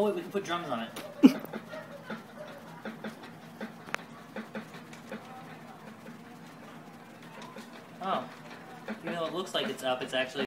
Oh wait, we can put drums on it. Oh. Even though it looks like it's up, it's actually